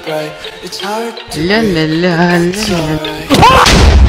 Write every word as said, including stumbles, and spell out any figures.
bright. It's hard to La la la breathe, but it's la la. alright.